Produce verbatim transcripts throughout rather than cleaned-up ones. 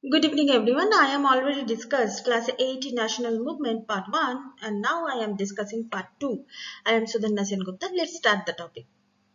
Good evening everyone. I am already discussed class eight national movement part one and now I am discussing part two. I am Sudhanna Sen Gupta. Let's start the topic.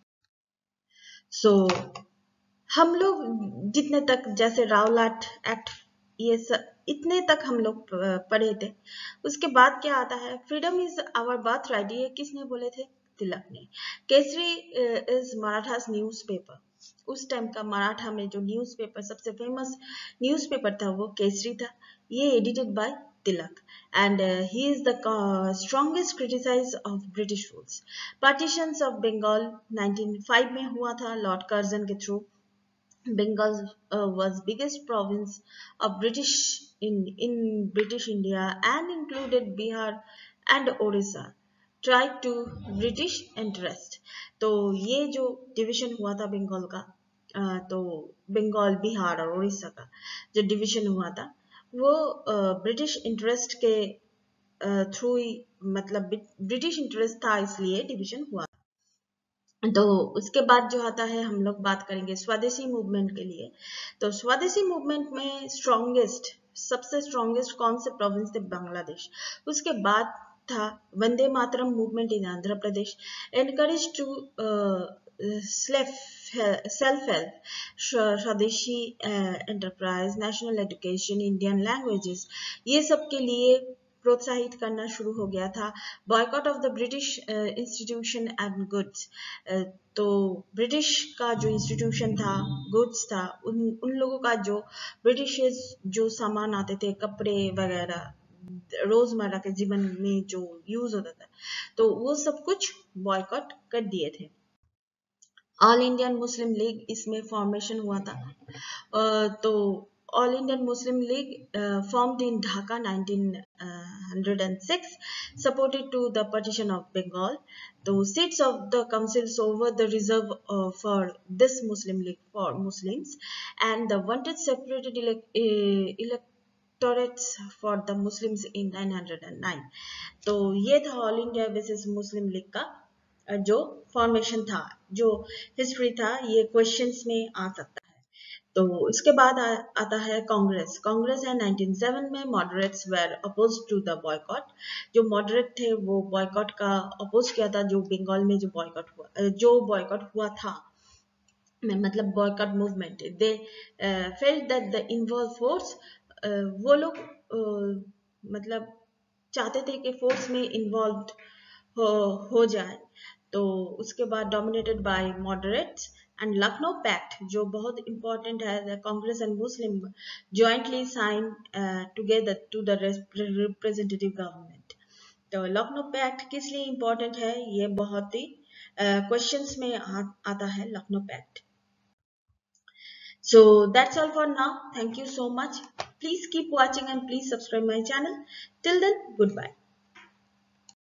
So हम लोग जितने तक जैसे रावलाट act ये सब इतने तक हम लोग पढ़े थे उसके बाद क्या आता है freedom is our birth right ये किसने बोले थे तिलक ने केसरी इज मराठास न्यूज़पेपर उस टाइम का मराठा में जो न्यूज़पेपर सबसे फेमस न्यूज़पेपर था वो केसरी था ये edited by Tilak and uh, he is the uh, strongest criticizer of British rules. Partitions of Bengal nineteen oh five में हुआ था लॉर्ड कर्जन के through Bengal uh, was biggest province of British in in British India and included Bihar and Orissa. Tried to British interest. तो ये जो division हुआ था बंगाल का uh, तो बंगाल बिहार और उड़ीसा का जो डिवीजन हुआ था वो ब्रिटिश uh, इंटरेस्ट के थ्रू uh, ही मतलब ब्रिटिश इंटरेस्ट था इसलिए डिवीजन हुआ तो उसके बाद जो आता है हम लोग बात करेंगे स्वदेशी मूवमेंट के लिए तो स्वदेशी मूवमेंट में स्ट्रॉन्गेस्ट सबसे स्ट्रॉन्गेस्ट कौन से प्रोविंस थे बांग्लादेश उसके बाद था Vande Mataram movement in Andhra Pradesh encourage to self help Swadeshi enterprise national education Indian languages ये सब के लिए प्रोत्साहित करना शुरू हो गया था boycott of the British institution and goods तो ब्रिटिश का जो इंस्टीट्यूशन था गुड्स था उन उन लोगों का जो ब्रिटिश जो सामान आते थे कपड़े वगैरह रोजमर्रा के जीवन में जो यूज होता था तो वो सब कुछ बॉयकॉट कर दिए थे ऑल इंडियन मुस्लिम लीग इसमें फॉर्मेशन हुआ था uh, तो All Indian Muslim League uh, formed in Dhaka nineteen oh six supported to the partition of Bengal. The seats of the councils over the reserve uh, for this Muslim League for Muslims and the wanted separated elect, uh, electorates for the Muslims in nine oh nine. तो ये था all India basis Muslim league का जो formation था जो history था ये questions में आ सकता है तो इसके बाद आ, आता है कांग्रेस कांग्रेस है नाइनटीन oh seven में moderates were oppose to the boycott जो मॉडरेट थे वो बॉयकॉट का अपोज किया था जो बंगाल में जो बॉयकॉट हुआ जो बॉयकॉट हुआ था मतलब boycott movement they felt that the involve force वो लोग uh, मतलब चाहते थे कि फोर्स में इन्वॉल्व हो, हो जाए तो उसके बाद dominated by moderates and Lucknow Pact जो बहुत important है the Congress and Muslim jointly signed uh, together to the representative government तो Lucknow Pact किस लिए important है ये बहुत ही uh, questions में आ, आता है Lucknow Pact so that's all for now thank you so much please keep watching and please subscribe my channel till then goodbye